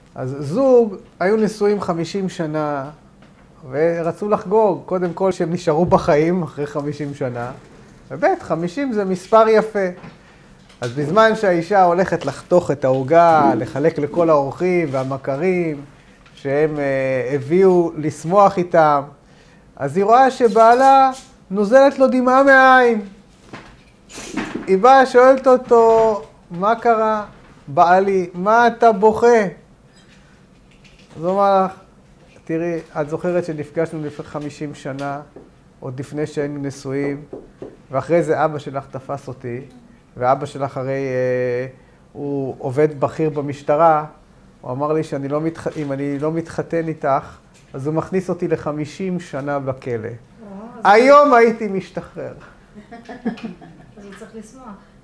אז זוג היו נשואים 50 שנה, ורצו לחגוג, קודם כל שהם נשארו בחיים אחרי 50 שנה, ובית, 50 זה מספר יפה. אז בזמן שהאישה הולכת לחתוך את העוגה, לחלק לכל האורחים והמכרים, שהם הביאו לשמוח איתם, אז היא רואה שבעלה נוזלת לו דמעה מהעין. היא באה, שואלת אותו, מה קרה? בעלי, מה אתה בוכה? אז הוא אמר לך, תראי, את זוכרת שנפגשנו לפני 50 שנה, עוד לפני שהיינו נשואים, ואחרי זה אבא שלך תפס אותי, ואבא שלך הרי הוא עובד בכיר במשטרה, הוא אמר לי שאם אני לא מתחתן איתך, אז הוא מכניס אותי ל50 שנה בכלא. היום הייתי משתחרר. אז הוא צריך לשמוח.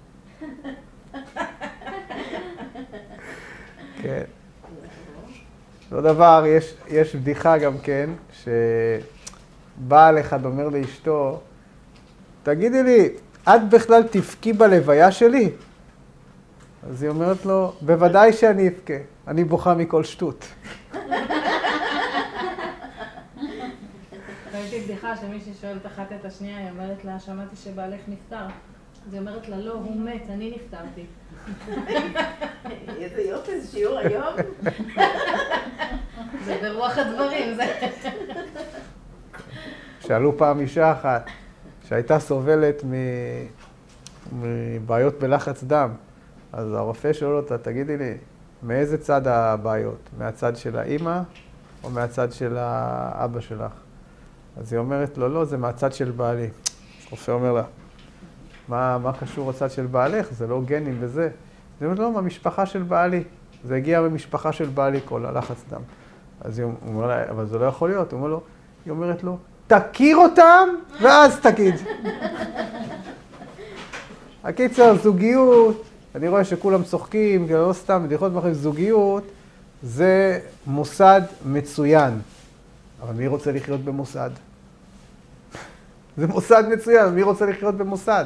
כן. לא דבר, יש בדיחה גם כן, שבעל אחד אומר לאשתו, תגידי לי, את בכלל תבכי בלוויה שלי? אז היא אומרת לו, בוודאי שאני אבכה, אני בוכה מכל שטות. ראיתי בדיחה שמישהי שואלת אחת את השנייה, היא אומרת לה, שמעתי שבעלך נפטר. אז היא אומרת לה, לא, הוא מת, אני נפטרתי. איזה יופי, זה שיעור היום. זה ברוח הדברים, זה... שאלו פעם אישה אחת, שהייתה סובלת מבעיות בלחץ דם, אז הרופא שואל אותה, תגידי לי, מאיזה צד הבעיות? מהצד של האמא או מהצד של האבא שלך? אז היא אומרת לו, לא, זה מהצד של בעלי. הרופא אומר לה, מה קשור הצד של בעלך? זה לא גנים וזה. היא אומרת, לא, מהמשפחה של בעלי. זה הגיע ממשפחה של בעלי, כל הלחץ דם. אז היא אומרת לה, אבל זה לא יכול להיות. היא אומרת לו, תכיר אותם ואז תגיד. הקיצר, זוגיות, אני רואה שכולם צוחקים, לא סתם, בדיחות מאחורי זוגיות, זה מוסד מצוין. אבל מי רוצה לחיות במוסד? זה מוסד מצוין, מי רוצה לחיות במוסד?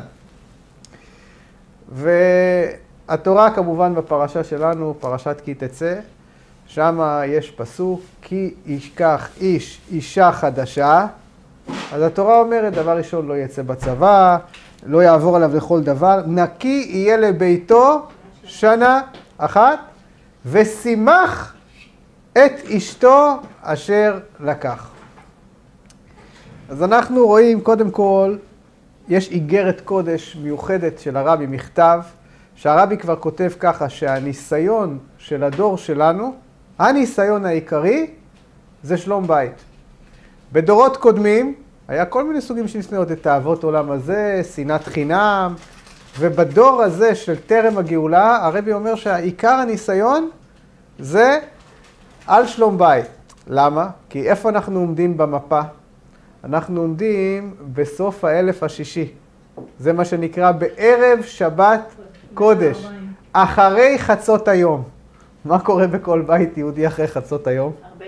והתורה כמובן בפרשה שלנו, פרשת כי תצא, שם יש פסוק, כי ישכח איש אישה חדשה, אז התורה אומרת, דבר ראשון לא יצא בצבא, לא יעבור עליו לכל דבר, נקי יהיה לביתו שנה אחת, ושימח את אשתו אשר לקח. אז אנחנו רואים, קודם כל, יש איגרת קודש מיוחדת של הרבי, מכתב, שהרבי כבר כותב ככה, שהניסיון של הדור שלנו, הניסיון העיקרי, זה שלום בית. בדורות קודמים, היה כל מיני סוגים של ניסיונות, את תאוות עולם הזה, שנאת חינם, ובדור הזה של טרם הגאולה, הרבי אומר שהעיקר הניסיון זה על שלום בית. למה? כי איפה אנחנו עומדים במפה? אנחנו עומדים בסוף האלף השישי. זה מה שנקרא בערב שבת קודש, אחרי חצות היום. מה קורה בכל בית יהודי אחרי חצות היום? הרבה...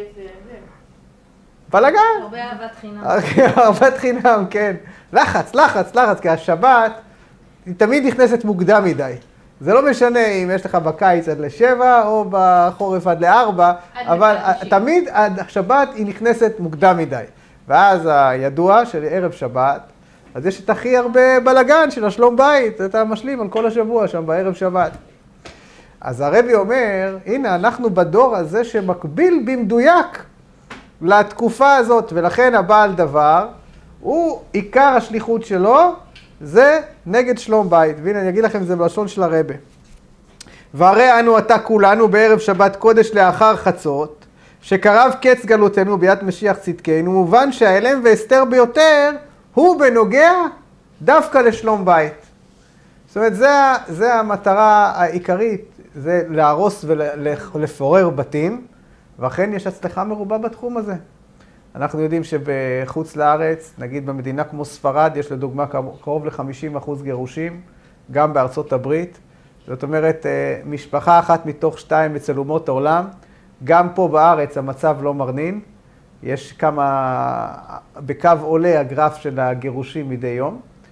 בלגן. הרבה אהבת חינם. אהבת חינם, כן. לחץ, כי השבת היא תמיד נכנסת מוקדם מדי. זה לא משנה אם יש לך בקיץ עד ל7 או בחורף עד ל4, אבל תמיד השבת היא נכנסת מוקדם מדי. ואז הידוע של ערב שבת, אז יש את הכי הרבה בלגן של השלום בית, אתה משלים על כל השבוע שם בערב שבת. אז הרבי אומר, הנה אנחנו בדור הזה שמקביל במדויק לתקופה הזאת, ולכן הבעל דבר, הוא עיקר השליחות שלו, זה נגד שלום בית. והנה אני אגיד לכם, זה בלשון של הרבי. והרי אנו עתה כולנו בערב שבת קודש לאחר חצות, שקרב קץ גלותנו ביד משיח צדקנו, מובן שהאלם והסתר ביותר הוא בנוגע דווקא לשלום בית. זאת אומרת, זה המטרה העיקרית, זה להרוס ולפורר בתים, ואכן יש הצלחה מרובה בתחום הזה. אנחנו יודעים שבחוץ לארץ, נגיד במדינה כמו ספרד, יש לדוגמה קרוב ל-50% גירושים, גם בארצות הברית. זאת אומרת, משפחה אחת מתוך 2 אצל אומות העולם, גם פה בארץ המצב לא מרנין. יש כמה, בקו עולה הגרף של הגירושים מדי יום.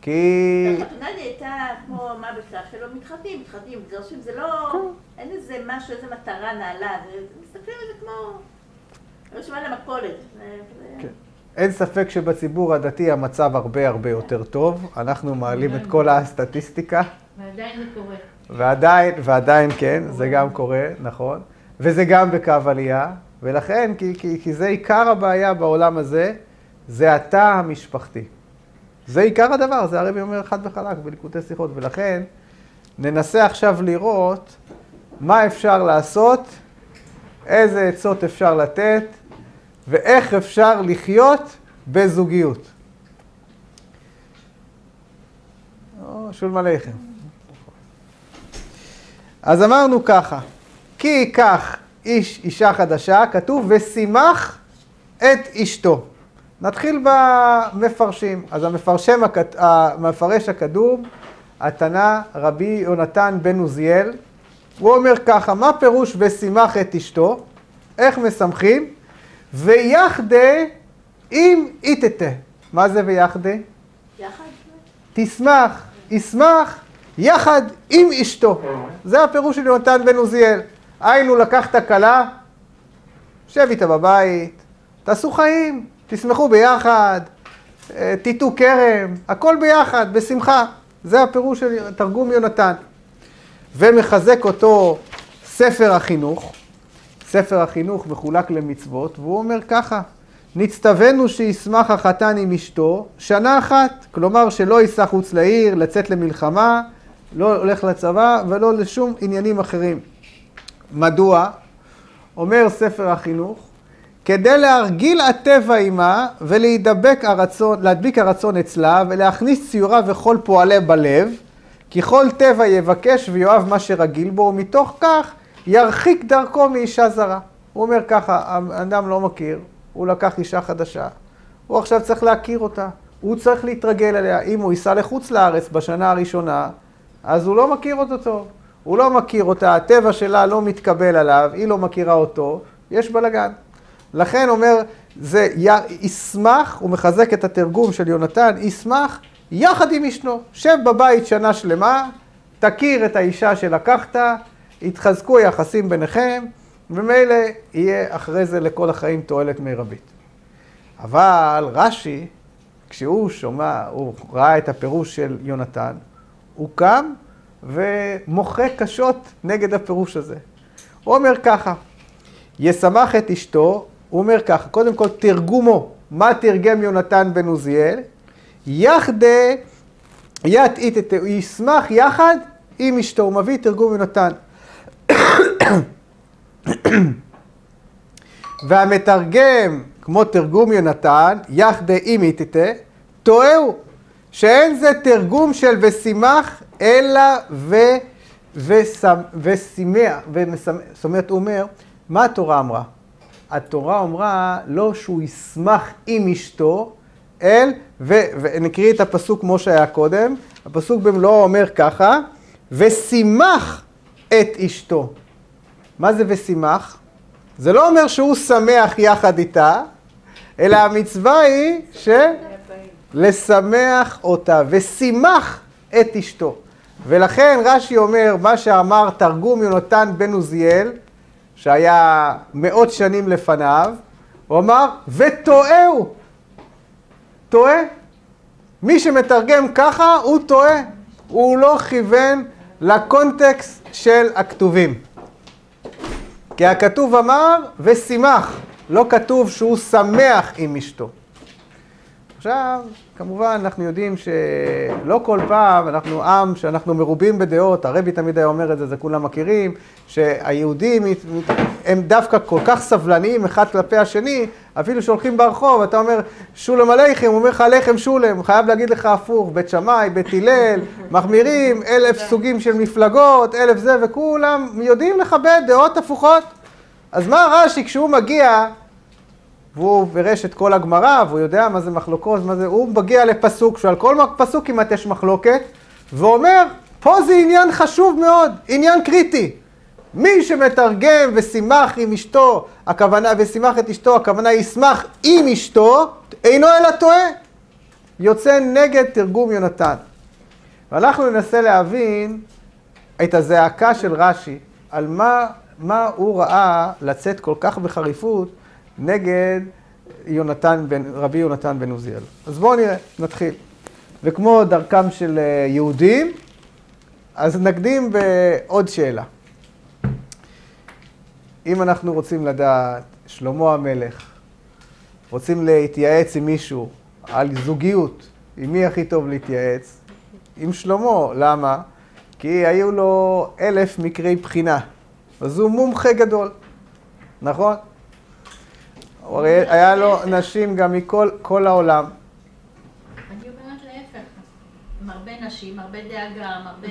כי... החתונה לי הייתה כמו מה בכלל, שלא מתחתנים, מתגרשים, זה לא... אין איזה משהו, איזה מטרה נעלה, מסתכלים על זה כמו... רשימה למפולת. אין ספק שבציבור הדתי המצב הרבה הרבה יותר טוב. אנחנו מעלים את כל הסטטיסטיקה. ועדיין זה קורה. ועדיין כן, זה גם קורה, נכון. וזה גם בקו עלייה. ולכן, כי זה עיקר הבעיה בעולם הזה, זה התא המשפחתי. זה עיקר הדבר, זה הרבי אומר חד וחלק בליקוטי שיחות. ולכן, ננסה עכשיו לראות מה אפשר לעשות, איזה עצות אפשר לתת, ואיך אפשר לחיות בזוגיות. שולם עליכם. אז אמרנו ככה, כי ייקח איש אישה חדשה, כתוב ושימח את אשתו. נתחיל במפרשים. אז המפרש הקדום, התנא רבי יונתן בן עוזיאל, הוא אומר ככה, מה פירוש ושימח את אשתו? איך משמחים? ויחדה אם איתתה. מה זה ויחדה? יחד? תשמח, ישמח יחד עם אשתו. זה הפירוש של יונתן בן עוזיאל. היינו לקחת כלה, שב איתה בבית, תעשו חיים, תשמחו ביחד, תיתו כרם, הכל ביחד, בשמחה. זה הפירוש של תרגום יונתן. ומחזק אותו ספר החינוך. ספר החינוך מחולק למצוות, והוא אומר ככה, נצטווינו שישמח החתן עם אשתו שנה אחת, כלומר שלא ייסע חוץ לעיר, לצאת למלחמה, לא הולך לצבא ולא לשום עניינים אחרים. מדוע? אומר ספר החינוך, כדי להרגיל הטבע עימה ולהדביק הרצון אצלה ולהכניס ציורה וכל פועלה בלב, כי כל טבע יבקש ויואב מה שרגיל בו, ומתוך כך ירחיק דרכו מאישה זרה. הוא אומר ככה, האדם לא מכיר, הוא לקח אישה חדשה, הוא עכשיו צריך להכיר אותה, הוא צריך להתרגל אליה. אם הוא ייסע לחוץ לארץ בשנה הראשונה, אז הוא לא מכיר אותו טוב. הוא לא מכיר אותה, הטבע שלה לא מתקבל עליו, היא לא מכירה אותו, יש בלגן. לכן אומר, זה ישמח, הוא מחזק את התרגום של יונתן, ישמח יחד עם אשתו. שב בבית שנה שלמה, תכיר את האישה שלקחת, יתחזקו היחסים ביניכם, ומילא יהיה אחרי זה לכל החיים תועלת מרבית. אבל רש"י, כשהוא שומע, הוא ראה את הפירוש של יונתן, הוא קם ומוחה קשות נגד הפירוש הזה. הוא אומר ככה, ישמח את אשתו, הוא אומר ככה, קודם כל תרגומו, מה תרגם יונתן בן עוזיאל? יחדה יתאית, הוא ישמח יחד עם אשתו, הוא מביא תרגום יונתן. והמתרגם, כמו תרגום יונתן, יחדה עם איתתה, טועהו, שאין זה תרגום של ושימח, אלא ושימח. זאת אומרת, הוא אומר, מה התורה אמרה? התורה אמרה לא שהוא ישמח עם אשתו, ונקריא את הפסוק כמו שהיה קודם, הפסוק במלואו אומר ככה, ושימח את אשתו. מה זה ושימח? זה לא אומר שהוא שמח יחד איתה, אלא המצווה היא לשמח אותה, ושימח את אשתו. ולכן רש"י אומר, מה שאמר תרגום יונתן בן עוזיאל, שהיה מאות שנים לפניו, הוא אמר, וטועהו. טועה. מי שמתרגם ככה, הוא טועה. הוא לא כיוון לקונטקסט של הכתובים. כי הכתוב אמר, ושימח. לא כתוב שהוא שמח עם אשתו. עכשיו, כמובן, אנחנו יודעים שלא כל פעם, אנחנו עם שאנחנו מרובים בדעות, הרבי תמיד היה אומר את זה, זה כולם מכירים, שהיהודים הם דווקא כל כך סבלניים אחד כלפי השני, אפילו שהולכים ברחוב, אתה אומר, שולם עליכם, הוא אומר לך עליכם שולם, הוא חייב להגיד לך הפוך, בית שמאי, בית הלל, מחמירים, 1000 סוגים של מפלגות, 1000 זה, וכולם יודעים לכבד דעות הפוכות. אז מה רש"י כשהוא מגיע, והוא פירש את כל הגמרא, והוא יודע מה זה מחלוקות, מה זה, הוא מגיע לפסוק, שעל כל פסוק כמעט יש מחלוקת, ואומר, פה זה עניין חשוב מאוד, עניין קריטי. מי שמתרגם ושימח עם אשתו, הכוונה, ושימח את אשתו, הכוונה ישמח עם אשתו, אינו אלא טועה. יוצא נגד תרגום יונתן. ואנחנו ננסה להבין את הזעקה של רש"י, על מה הוא ראה לצאת כל כך בחריפות נגד רבי יונתן בן עוזיאל. אז בואו נראה, נתחיל. וכמו דרכם של יהודים, אז נקדים בעוד שאלה. אם אנחנו רוצים לדעת, שלמה המלך, רוצים להתייעץ עם מישהו על זוגיות, עם מי הכי טוב להתייעץ? עם שלמה. למה? כי היו לו 1000 מקרי בחינה. אז הוא מומחה גדול, נכון? היה לו נשים גם מכל העולם. אני אומרת להפך, עם הרבה נשים, הרבה דאגה, הרבה...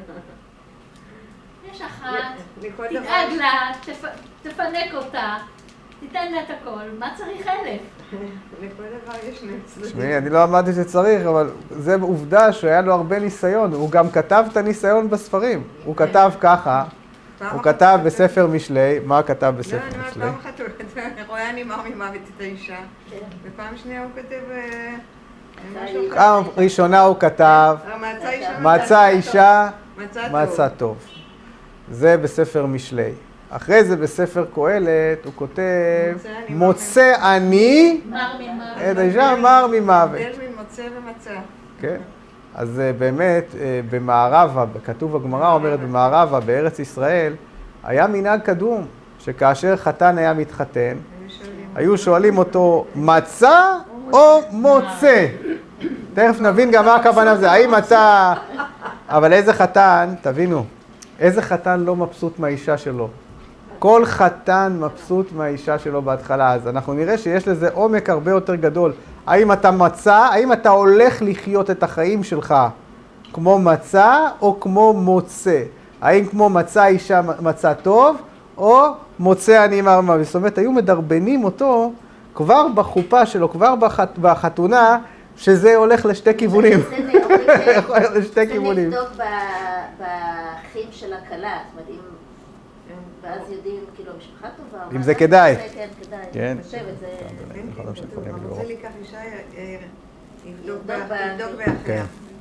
יש אחת, תדאג לה, תפנק אותה, תיתן לה את הכל, מה צריך 1000? לכל דבר יש נצלו. תשמעי, אני לא אמרתי שצריך, אבל זה עובדה שהיה לו הרבה ניסיון. הוא גם כתב את הניסיון בספרים. הוא כתב ככה, הוא כתב בספר משלי, מה כתב בספר משלי? לא, אני אומרת, פעם אחת הוא רואה אני מר ממוות את האישה, ופעם שנייה הוא כותב משהו אחר. פעם ראשונה הוא כתב, מצא אישה, מצא טוב. זה בספר משלי. אחרי זה בספר קהלת הוא כותב, מוצא אני את האישה מר ממוות. הבדל ממוצא ומצא. כן. אז באמת במערבה, כתוב הגמרא אומרת במערבה, בארץ ישראל, היה מנהג קדום, שכאשר חתן היה מתחתן, היו שואלים אותו, מצא או מוצא? תכף נבין גם מה הכוונה בזה. האם אתה... אבל איזה חתן, תבינו, איזה חתן לא מבסוט מהאישה שלו? כל חתן מבסוט מהאישה שלו בהתחלה, אז אנחנו נראה שיש לזה עומק הרבה יותר גדול. האם אתה מצא, האם אתה הולך לחיות את החיים שלך כמו מצא או כמו מוצא? האם כמו מצא אישה מצא טוב או מוצא אני מר ממוות? זאת אומרת, היו מדרבנים אותו כבר בחופה שלו, כבר בחתונה, שזה הולך לשתי כיוונים. לשתי כיוונים. זה נבדוק באחים של הכלה, זאת אומרת, ואז יודעים, כאילו, משפחה טובה. אם זה כדאי. כן, כדאי. כן. אני חושבת, זה... רוצה לקח אישה, יבדוק באחיה.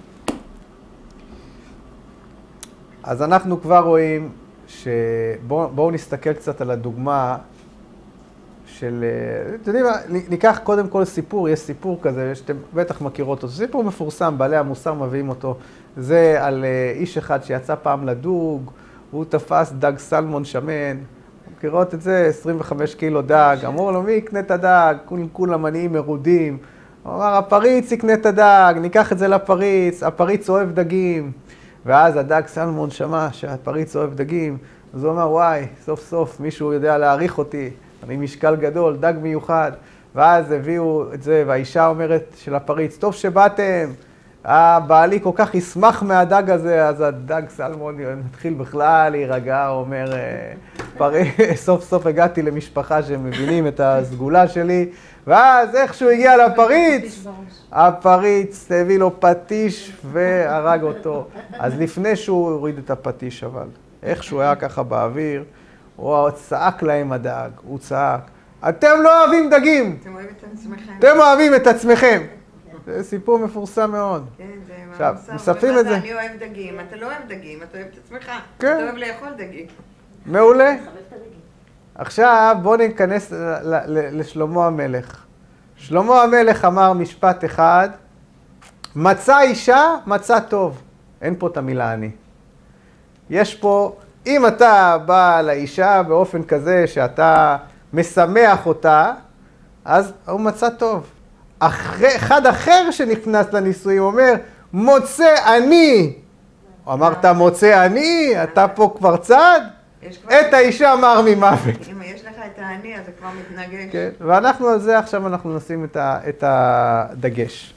אז אנחנו כבר רואים בואו נסתכל קצת על הדוגמה של... אתם יודעים מה, ניקח קודם כל סיפור, יש סיפור כזה, שאתם בטח מכירות אותו. סיפור מפורסם, בעלי המוסר מביאים אותו. זה על איש אחד שיצא פעם לדוג, הוא תפס דג סלמון שמן, מכירות את זה, 25 קילו דג, אמרו לו, מי יקנה את הדג? כולם עניים מרודים. הוא אמר, הפריץ יקנה את הדג, ניקח את זה לפריץ, הפריץ אוהב דגים. ואז הדג סלמון שמע שהפריץ אוהב דגים, אז הוא אמר, וואי, סוף סוף מישהו יודע להעריך אותי, אני משקל גדול, דג מיוחד. ואז הביאו את זה, והאישה אומרת של הפריץ, טוב שבאתם, בעלי כל כך ישמח מהדג הזה, אז הדג סלמון מתחיל בכלל להירגע, הוא אומר, סוף סוף הגעתי למשפחה שמבינים את הסגולה שלי, ואז איכשהו הגיע לפריץ, הפריץ הביא לו פטיש והרג אותו. אז לפני שהוא הוריד את הפטיש, אבל איכשהו היה ככה באוויר, הוא צעק להם הדג, הוא צעק, אתם לא אוהבים דגים, אתם אוהבים את עצמכם. זה סיפור מפורסם מאוד. כן, זה עכשיו, מספרים את זה. אני אוהב דגים, אתה לא אוהב דגים, אתה אוהב את עצמך. כן. אתה אוהב לאכול דגים. מעולה. עכשיו בואו ניכנס לשלמה המלך. שלמה המלך אמר משפט אחד, מצא אישה, מצא טוב. אין פה את המילה אני. יש פה, אם אתה בא לאישה באופן כזה שאתה משמח אותה, אז הוא מצא טוב. אחד אחר שנכנס לניסויים אומר, מוצא אני. הוא אמרת, מוצא אני? אתה פה כבר צד? את האישה מר ממוות. אם יש לך את האני, אז זה כבר מתנגש. כן, ואנחנו על זה עכשיו אנחנו נשים את הדגש.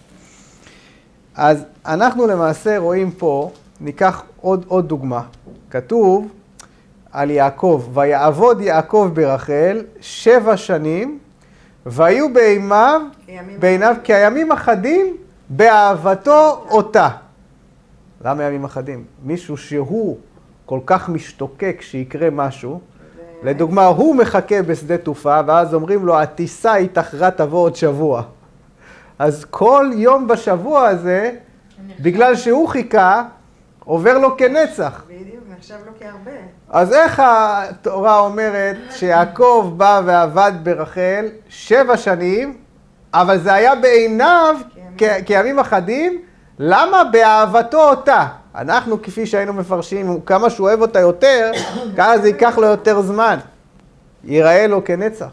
אז אנחנו למעשה רואים פה, ניקח עוד דוגמה. כתוב על יעקב, ויעבוד יעקב ברחל 7 שנים, והיו בעיניו כימים אחדים באהבתו אותה. למה ימים אחדים? מישהו שהוא כל כך משתוקק שיקרה משהו, לדוגמה, הוא מחכה בשדה תעופה, ואז אומרים לו, הטיסה התאחרה תבוא עוד שבוע. אז כל יום בשבוע הזה, בגלל שהוא חיכה, עובר לו כנצח. בדיוק, נחשב לו כהרבה. אז איך התורה אומרת שיעקב בא ועבד ברחל 7 שנים, אבל זה היה בעיניו כימים אחדים? למה? באהבתו אותה. אנחנו, כפי שהיינו מפרשים, כמה שהוא אוהב אותה יותר, ככה זה ייקח לו יותר זמן. ייראה לו כנצח.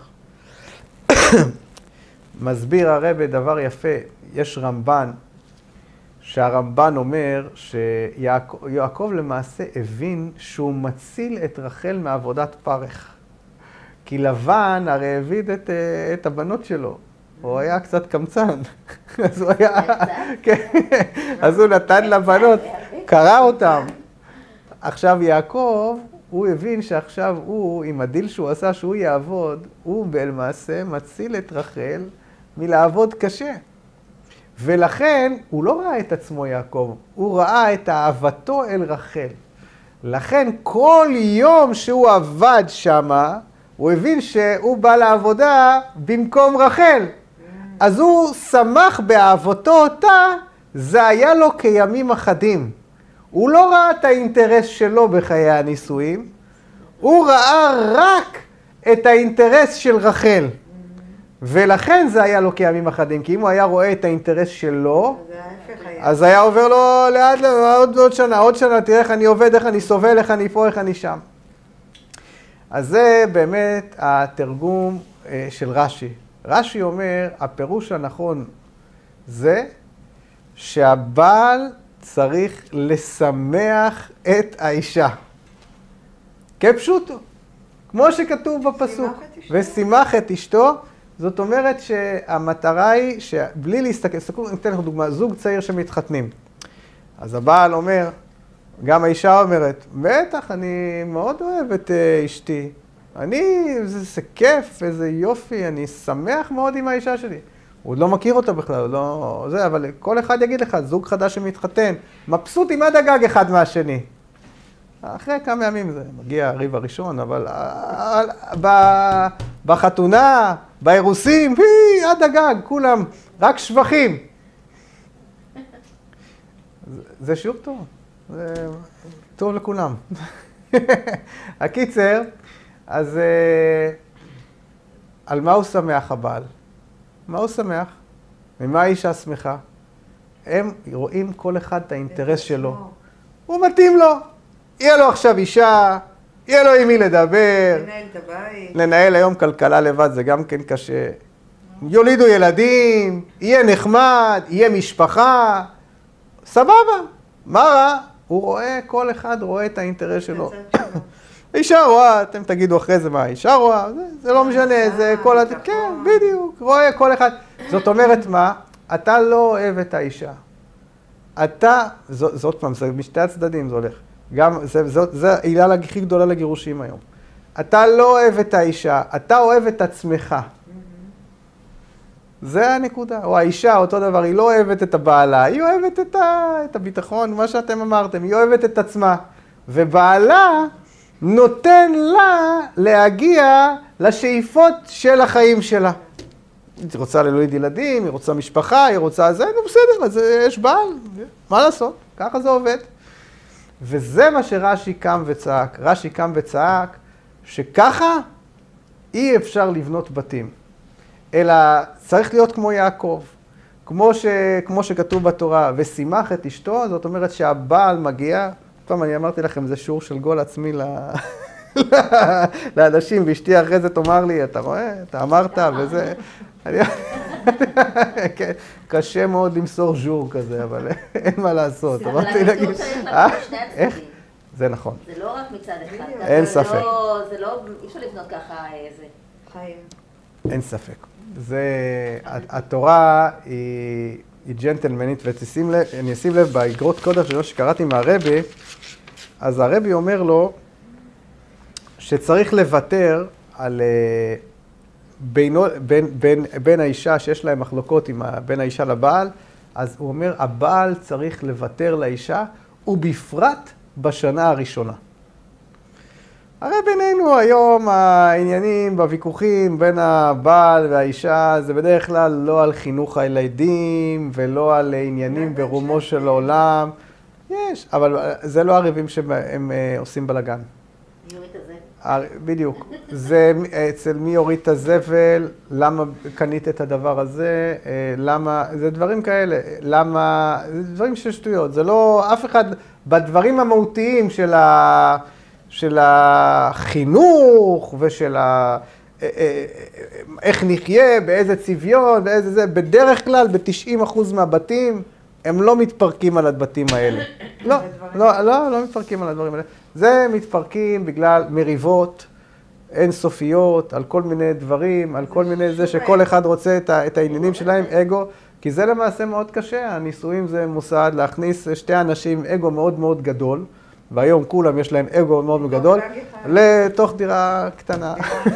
מסביר הרב דבר יפה. יש רמב"ן, שהרמב"ן אומר שיעקב למעשה הבין שהוא מציל את רחל מעבודת פרך. כי לבן הרי העביד את הבנות שלו. הוא היה קצת קמצן. אז הוא היה... אז הוא נתן לבנות, קרא אותם. עכשיו יעקב, הוא הבין שעכשיו הוא, עם הדיל שהוא עשה שהוא יעבוד, הוא למעשה מציל את רחל מלעבוד קשה. ולכן הוא לא ראה את עצמו יעקב, הוא ראה את אהבתו אל רחל. לכן כל יום שהוא עבד שמה, הוא הבין שהוא בא לעבודה במקום רחל. אז הוא שמח באהבתו אותה, זה היה לו כימים אחדים. הוא לא ראה את האינטרס שלו בחיי הנישואים, הוא ראה רק את האינטרס של רחל. ולכן זה היה לו כימים אחדים, כי אם הוא היה רואה את האינטרס שלו, אז היה עובר לו לאט עוד שנה, תראה איך אני עובד, איך אני סובל, איך אני פה, איך אני שם. אז זה באמת התרגום של רש"י. רש"י אומר, הפירוש הנכון זה שהבעל צריך לשמח את האישה. כפשוטו, כמו שכתוב בפסוק. ושימח את אשתו. זאת אומרת שהמטרה היא שבלי להסתכל, אני אתן לך דוגמה, זוג צעיר שמתחתנים. אז הבעל אומר, גם האישה אומרת, בטח, אני מאוד אוהב את אשתי. זה כיף, איזה יופי, אני שמח מאוד עם האישה שלי. הוא עוד לא מכיר אותה בכלל, לא זה, אבל כל אחד יגיד לך, זוג חדש שמתחתן, מבסוטים עד הגג אחד מהשני. אחרי כמה ימים זה מגיע הריב הראשון, אבל בחתונה, באירוסים, עד הגג, כולם, רק שבחים. זה שיעור טוב, זה טוב לכולם. הקיצר, אז על מה הוא שמח הבעל? מה הוא שמח? ממה האישה שמחה? הם רואים כל אחד את האינטרס שלו. הוא מתאים לו. יהיה לו עכשיו אישה, יהיה לו עם מי לדבר. לנהל את הבית. לנהל היום כלכלה לבד זה גם כן קשה. יולידו ילדים, יהיה נחמד, יהיה משפחה. סבבה. מה רע? הוא רואה, כל אחד רואה את האינטרס שלו. אישה רואה, אתם תגידו אחרי זה מה האישה רואה, זה לא משנה, זה כל... כן, בדיוק, רואה כל אחד. זאת אומרת מה? אתה לא אוהב את האישה. אתה, זאת פעם, זה משתי הצדדים זה הולך. גם, זה העילה הכי גדולה לגירושים היום. אתה לא אוהב את האישה, אתה אוהב את עצמך. זה הנקודה. או האישה, אותו דבר, היא לא אוהבת את הבעלה, היא אוהבת את הביטחון, מה שאתם אמרתם, היא אוהבת את עצמה. ובעלה נותן לה להגיע לשאיפות של החיים שלה. היא רוצה להוליד ילדים, היא רוצה משפחה, היא רוצה זה, נו בסדר, אז יש בעל, מה לעשות? ככה זה עובד. וזה מה שרש"י קם וצעק. רש"י קם וצעק שככה אי אפשר לבנות בתים, אלא צריך להיות כמו יעקב, כמו שכתוב בתורה, ושימח את אשתו, זאת אומרת שהבעל מגיע, פעם אני אמרתי לכם, זה שיעור של גול עצמי לאנשים, ואשתי אחרי זה תאמר לי, אתה רואה, אתה אמרת, וזה... קשה מאוד למסור ז'ור כזה, אבל אין מה לעשות. אבל הקיצור צריך לבנות שני הצדדים. זה נכון. זה לא רק מצד אחד. אין ספק. זה לא, אי אפשר לבנות ככה איזה חיים. אין ספק. זה, התורה היא ג'נטלמנית, ואני אשים לב באגרות קודש שלו שקראתי מהרבי, אז הרבי אומר לו שצריך לוותר על בין האישה שיש להם מחלוקות בין האישה לבעל, אז הוא אומר, הבעל צריך לוותר לאישה, ובפרט בשנה הראשונה. הרי בינינו היום העניינים בוויכוחים בין הבעל והאישה זה בדרך כלל לא על חינוך הילדים ולא על עניינים ברומו של העולם. יש, אבל זה לא הריבים שהם עושים בלגן. יוריד את זה. בדיוק. זה אצל מי יוריד את הזבל, למה קנית את הדבר הזה, למה, זה דברים כאלה, למה, זה דברים של שטויות. זה לא, אף אחד, בדברים המהותיים של החינוך ושל איך נחיה, באיזה צביון, באיזה זה, בדרך כלל, ב-90% מהבתים, הם לא מתפרקים על הדברים האלה. לא מתפרקים על הדברים האלה. זה מתפרקים בגלל מריבות אינסופיות, על כל מיני דברים, על כל מיני זה שכל אחד רוצה את העניינים שלהם, אגו, כי זה למעשה מאוד קשה. הנישואים זה מוסד להכניס שתי אנשים עם אגו מאוד מאוד גדול, והיום כולם יש להם אגו מאוד גדול, לתוך דירה קטנה.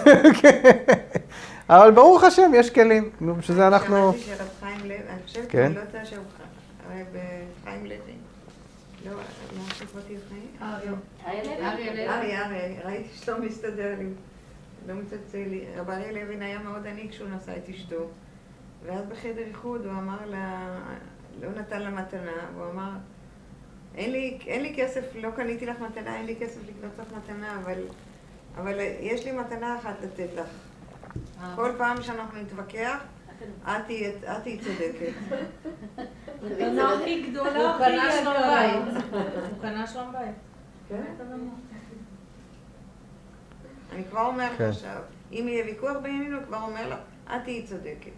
אבל ברוך השם, יש כלים. שזה אנחנו... שמעתי שרב חיים לוי, אני חושבת, כן. אני לא יודעת שהוא בחיים לוי. לא, מה שפרטי חיים? אריה, ראיתי שאתה מסתדר לי. לא מצצה לי. רב אריה לוין היה מאוד עני כשהוא נסע את אשתו. ואז בחדר איחוד הוא אמר לה, לא נתן לה מתנה, והוא אמר, אין לי כסף, לא קניתי לך מתנה, אין לי כסף לקנות לך מתנה, אבל יש לי מתנה אחת לתת לך. כל פעם שאנחנו נתווכח, את תהיי צודקת. מתנה הכי גדולה, הוא קנה שלום בית. הוא קנה שלום בית. כן? אני כבר אומרת עכשיו, אם יהיה ויכוח בינינו, כבר אומר לך, את תהיי צודקת.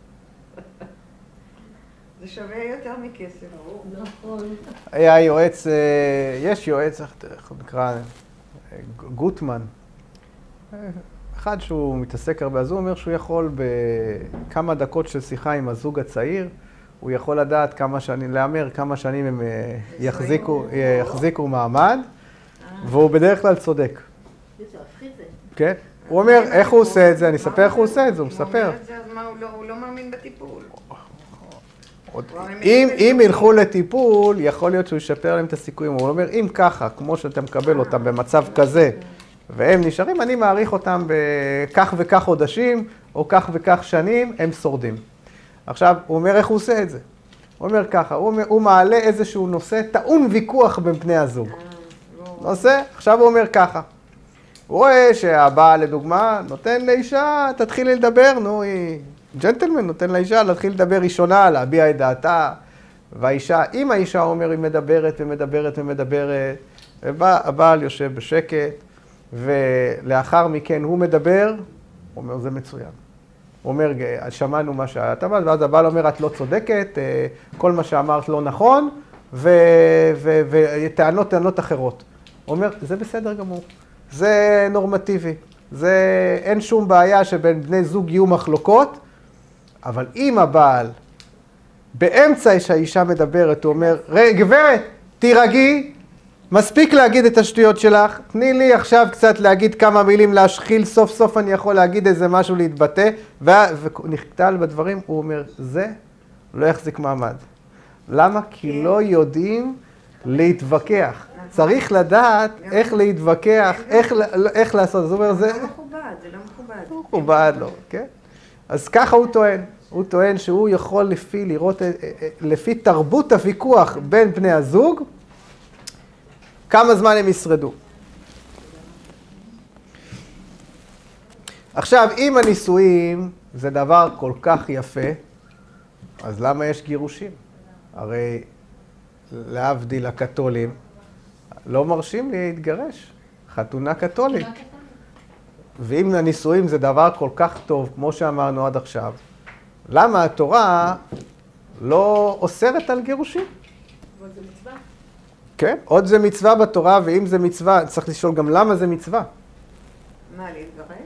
זה שווה יותר מכסף. היה יועץ, יש יועץ, איך הוא נקרא, גוטמן. אחד שהוא מתעסק הרבה, אז הוא אומר שהוא יכול בכמה דקות של שיחה עם הזוג הצעיר, הוא יכול לדעת כמה שנים, להמר כמה שנים הם יחזיקו מעמד, והוא בדרך כלל צודק. זה מפחיד זה. כן? הוא אומר, איך הוא עושה את זה? אני אספר איך הוא עושה את זה, הוא מספר. הוא אומר את זה, אז מה, הוא לא מאמין בטיפול. אם ילכו לטיפול, יכול להיות שהוא ישפר להם את הסיכויים. הוא אומר, אם ככה, כמו שאתה מקבל אותם במצב כזה, והם נשארים, אני מעריך אותם בכך וכך חודשים, או כך וכך שנים, הם שורדים. עכשיו, הוא אומר איך הוא עושה את זה. הוא אומר ככה, הוא מעלה איזשהו נושא, טעון ויכוח בין בני הזוג. נושא, עכשיו הוא אומר ככה. הוא רואה שהבעל, לדוגמה, נותן לאישה, תתחילי לדבר, נו, היא ג'נטלמן, נותן לאישה להתחיל לדבר ראשונה, להביע את דעתה, והאישה, אם האישה אומר, היא מדברת ומדברת ומדברת, והבעל יושב בשקט, ולאחר מכן הוא מדבר, הוא אומר, זה מצוין. הוא אומר, שמענו מה שאת אמרת, ואז הבעל אומר, את לא צודקת, כל מה שאמרת לא נכון, וטענות אחרות. הוא אומר, זה בסדר גמור, זה נורמטיבי, אין שום בעיה שבין בני זוג יהיו מחלוקות, אבל אם הבעל, באמצע שהאישה מדברת, הוא אומר, גברת, תירגעי, מספיק להגיד את השטויות שלך, תני לי עכשיו קצת להגיד כמה מילים להשחיל, סוף סוף אני יכול להגיד איזה משהו להתבטא, ונכתל בדברים, הוא אומר, זה לא יחזיק מעמד. למה? כי לא יודעים להתווכח. צריך לדעת איך להתווכח, איך לעשות. זאת אומרת, זה לא מכובד, זה לא מכובד. לא מכובד, לא, כן? אז ככה הוא טוען. הוא טוען שהוא יכול לראות, לפי תרבות הוויכוח בין בני הזוג, כמה זמן הם ישרדו. עכשיו, אם הנישואים זה דבר כל כך יפה, אז למה יש גירושים? הרי להבדיל הקתולים, לא מרשים להתגרש, חתונה קתולית. ואם הנישואים זה דבר כל כך טוב, כמו שאמרנו עד עכשיו, למה התורה לא אוסרת על גירושים? אבל זה מצווה. כן, עוד זה מצווה בתורה, ואם זה מצווה, צריך לשאול גם למה זה מצווה. מה, להתגרש?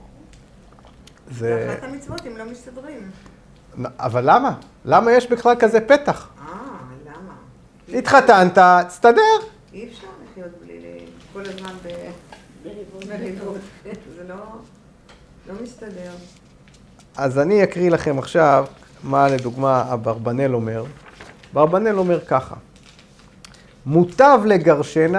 זה... אחת המצוות אם לא מסתדרים. אבל למה? למה יש בכלל כזה פתח? למה? התחתנת, תסתדר. אי אפשר לחיות בלי כל הזמן בריבות. זה לא מסתדר. אז אני אקריא לכם עכשיו מה לדוגמה אברבנאל אומר. אברבנאל אומר ככה, מוטב לגרשנה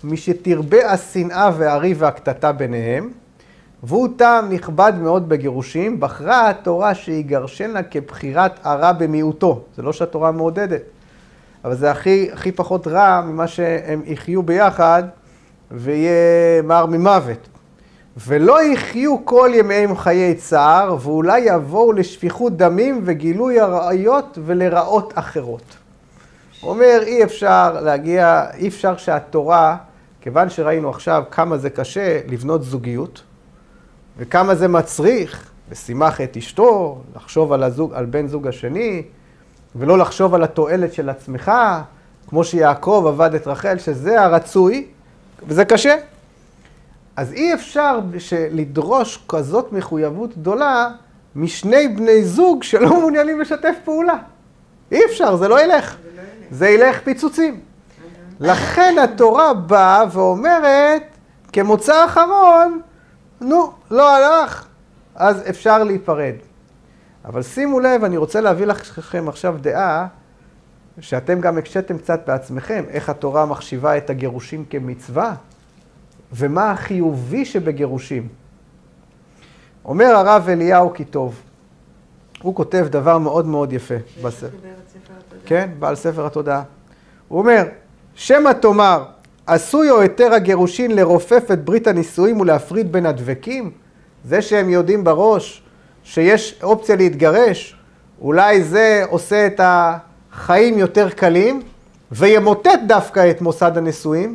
משתרבה השנאה והריב והקטטה ביניהם, והוא טעם נכבד מאוד בגירושים, בחרה התורה שיגרשן לה כבחירת הרע במיעוטו. זה לא שהתורה מעודדת, אבל זה הכי פחות רע ממה שהם יחיו ביחד ויהיה מר ממוות. ולא יחיו כל ימיהם חיי צער, ואולי יבואו לשפיכות דמים וגילוי הרעיות ולרעות אחרות. הוא אומר, אי אפשר שהתורה, כיוון שראינו עכשיו כמה זה קשה לבנות זוגיות, וכמה זה מצריך לשימח את אשתו, לחשוב על בן זוג השני, ולא לחשוב על התועלת של עצמך, כמו שיעקב עבד את רחל, שזה הרצוי, וזה קשה. אז אי אפשר לדרוש כזאת מחויבות גדולה משני בני זוג שלא מעוניינים לשתף פעולה. אי אפשר, זה לא ילך. זה ילך פיצוצים. לכן התורה באה ואומרת, כמוצא אחרון, נו, לא הלך, אז אפשר להיפרד. אבל שימו לב, אני רוצה להביא לכם עכשיו דעה, שאתם גם הקשתם קצת בעצמכם, איך התורה מחשיבה את הגירושים כמצווה, ומה החיובי שבגירושים. אומר הרב אליהו כי טוב, הוא כותב דבר מאוד מאוד יפה בספר. כן, בעל ספר התודעה. הוא אומר, שמא תאמר, עשוי או היתר הגירושין לרופף את ברית הנישואים ולהפריד בין הדבקים? זה שהם יודעים בראש שיש אופציה להתגרש, אולי זה עושה את החיים יותר קלים, וימוטט דווקא את מוסד הנישואים?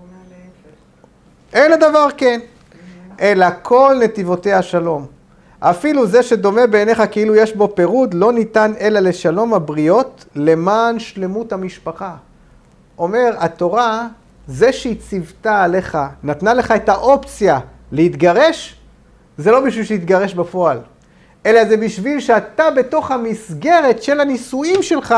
אין הדבר כן, אלא כל נתיבותיה שלום. אפילו זה שדומה בעיניך כאילו יש בו פירוד, לא ניתן אלא לשלום הבריות למען שלמות המשפחה. אומר, התורה, זה שהיא ציוותה עליך, נתנה לך את האופציה להתגרש, זה לא בשביל שיתגרש בפועל, אלא זה בשביל שאתה בתוך המסגרת של הנישואים שלך,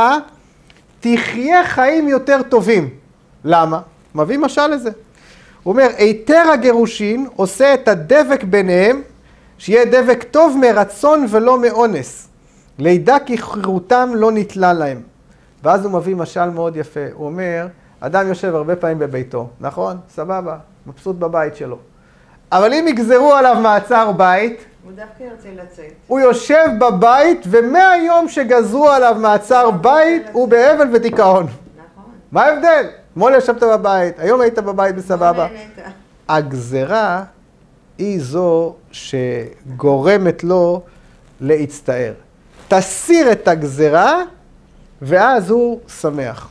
תחיה חיים יותר טובים. למה? מביא משל לזה. הוא אומר, היתר הגירושין עושה את הדבק ביניהם, שיהיה דבק טוב מרצון ולא מאונס. לידע כי חירותם לא נתלה להם. ואז הוא מביא משל מאוד יפה. הוא אומר, אדם יושב הרבה פעמים בביתו, נכון? סבבה, מבסוט בבית שלו. אבל אם יגזרו עליו מעצר בית, הוא דווקא ירצה לצאת. הוא יושב בבית, ומהיום שגזרו עליו מעצר בית, הוא באבל ודיכאון. נכון. מה ההבדל? אתמול ישבת בבית, היום היית בבית בסבבה. נהנית. הגזרה היא זו שגורמת לו להצטער. תסיר את הגזרה, ואז הוא שמח.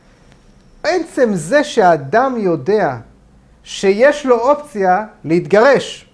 בעצם זה שהאדם יודע שיש לו אופציה להתגרש.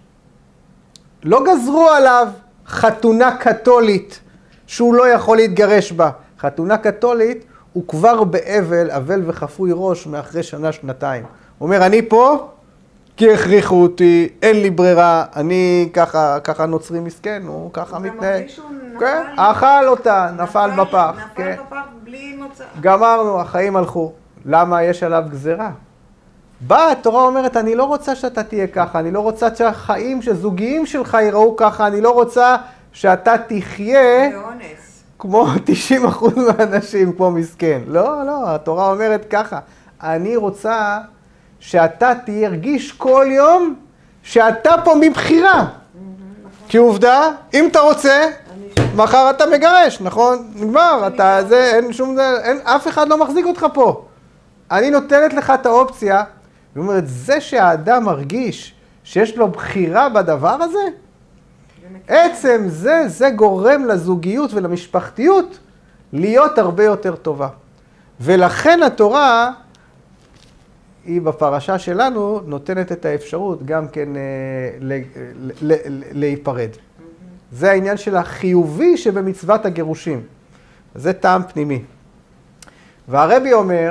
לא גזרו עליו חתונה קתולית שהוא לא יכול להתגרש בה. חתונה קתולית הוא כבר באבל, אבל וחפוי ראש מאחרי שנה, שנתיים. הוא אומר, אני פה כי הכריחו אותי, אין לי ברירה, אני ככה נוצרי מסכן, הוא ככה מתנהג. כן, אכל אותה, נפל בפח. נפל בפח בלי מוצא. גמרנו, החיים הלכו. למה יש עליו גזרה? באה התורה אומרת, אני לא רוצה שאתה תהיה ככה, אני לא רוצה שהחיים שזוגיים שלך ייראו ככה, אני לא רוצה שאתה תחיה באונס. כמו 90% מהאנשים, כמו מסכן. לא, לא, התורה אומרת ככה, אני רוצה שאתה תרגיש כל יום שאתה פה מבחירה. כי עובדה, אם אתה רוצה, מחר אתה מגרש, נכון? נגמר, אתה זה, אין שום זה, אף אחד לא מחזיק אותך פה. אני נותנת לך את האופציה, זאת אומרת, זה שהאדם מרגיש שיש לו בחירה בדבר הזה, עצם זה גורם לזוגיות ולמשפחתיות להיות הרבה יותר טובה. ולכן התורה, היא בפרשה שלנו נותנת את האפשרות גם כן להיפרד. זה העניין של החיובי שבמצוות הגירושים. זה טעם פנימי. והרבי אומר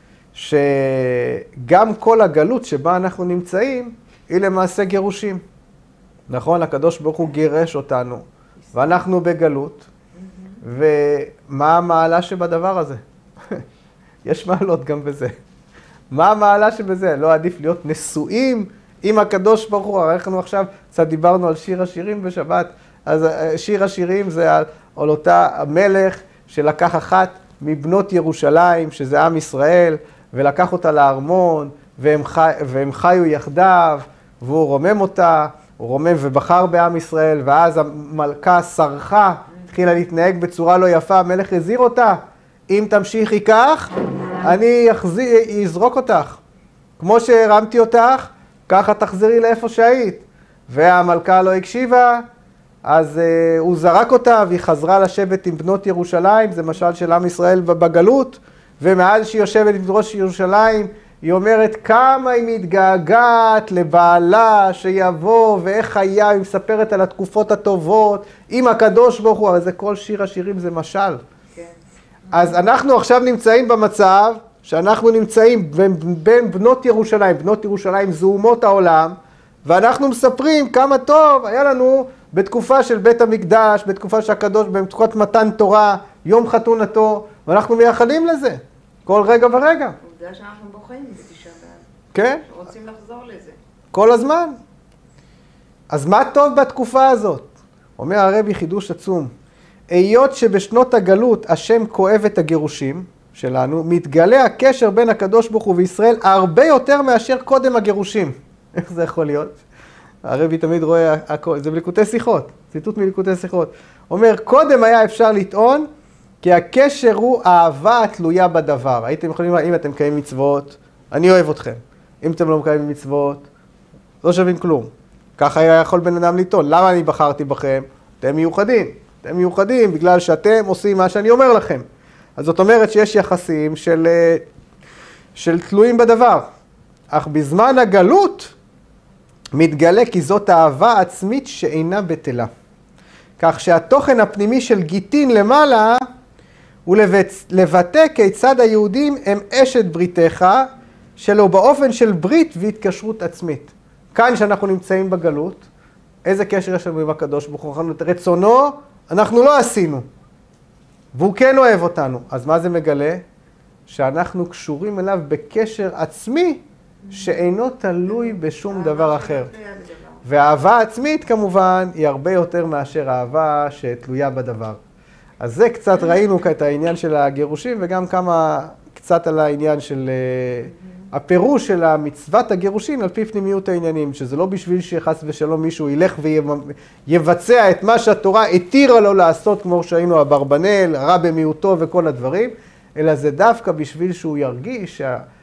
שגם כל הגלות שבה אנחנו נמצאים היא למעשה גירושים. נכון, הקדוש ברוך הוא גירש אותנו ואנחנו בגלות. ומה המעלה שבדבר הזה? יש מעלות גם בזה. מה המעלה שבזה? לא עדיף להיות נשואים עם הקדוש ברוך הוא. אנחנו עכשיו קצת דיברנו על שיר השירים בשבת, אז שיר השירים זה על אותה המלך שלקח אחת מבנות ירושלים, שזה עם ישראל, ולקח אותה לארמון, והם חיו יחדיו, והוא רומם אותה, הוא רומם ובחר בעם ישראל, ואז המלכה שרחה, התחילה להתנהג בצורה לא יפה, המלך הזהיר אותה, אם תמשיכי כך, אני אזרוק אותך. כמו שהרמתי אותך, ככה תחזרי לאיפה שהיית. והמלכה לא הקשיבה, אז הוא זרק אותה, והיא חזרה לשבת עם בנות ירושלים, זה משל של עם ישראל בגלות, ומאז שהיא יושבת עם ראש ירושלים, היא אומרת כמה היא מתגעגעת לבעלה שיבוא, ואיך היה, היא מספרת על התקופות הטובות, עם הקדוש ברוך הוא, אבל זה כל שיר השירים זה משל. כן. אז אנחנו עכשיו נמצאים במצב, שאנחנו נמצאים בין בנות ירושלים, בנות ירושלים זה אומות העולם, ואנחנו מספרים כמה טוב היה לנו בתקופה של בית המקדש, בתקופה שהקדוש, בתקופת מתן תורה, יום חתונתו, ואנחנו מייחלים לזה, כל רגע ורגע. עובדה שאנחנו בוחרים בתשעה באב. כן. רוצים לחזור לזה. כל הזמן. אז מה טוב בתקופה הזאת? אומר הרבי חידוש עצום, היות שבשנות הגלות השם כואב את הגירושים שלנו, מתגלה הקשר בין הקדוש ברוך הוא וישראל הרבה יותר מאשר קודם הגירושים. איך זה יכול להיות? הרבי תמיד רואה הכל, זה בליקוטי שיחות, ציטוט מליקוטי שיחות. אומר, קודם היה אפשר לטעון, כי הקשר הוא אהבה התלויה בדבר. הייתם יכולים לומר, אם אתם מקיימים מצוות, אני אוהב אתכם. אם אתם לא מקיימים מצוות, לא שווים כלום. ככה היה יכול בן אדם לטעון. למה אני בחרתי בכם? אתם מיוחדים. אתם מיוחדים בגלל שאתם עושים מה שאני אומר לכם. אז זאת אומרת שיש יחסים של תלויים בדבר. אך בזמן הגלות מתגלה כי זאת אהבה עצמית שאינה בטלה. כך שהתוכן הפנימי של גיטין למעלה הוא לבטא כיצד היהודים הם אשת בריתך, שלו באופן של ברית והתקשרות עצמית. כאן שאנחנו נמצאים בגלות, איזה קשר יש לנו עם הקדוש ברוך הוא? רצונו אנחנו לא עשינו, והוא כן אוהב אותנו. אז מה זה מגלה? שאנחנו קשורים אליו בקשר עצמי, שאינו תלוי בשום דבר אחר. והאהבה עצמית כמובן היא הרבה יותר מאשר אהבה שתלויה בדבר. אז זה קצת ראינו את העניין של הגירושים, וגם קצת על העניין של הפירוש של המצוות הגירושים על פי פנימיות העניינים, שזה לא בשביל שחס ושלום מישהו ילך ויבצע את מה שהתורה התירה לו לעשות, כמו שהיינו אברבנאל, הרע במיעוטו וכל הדברים, אלא זה דווקא בשביל שהוא ירגיש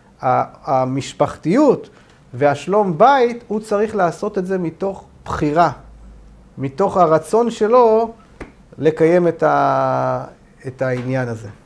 שהמשפחתיות והשלום בית, הוא צריך לעשות את זה מתוך בחירה, מתוך הרצון שלו לקיים את העניין הזה.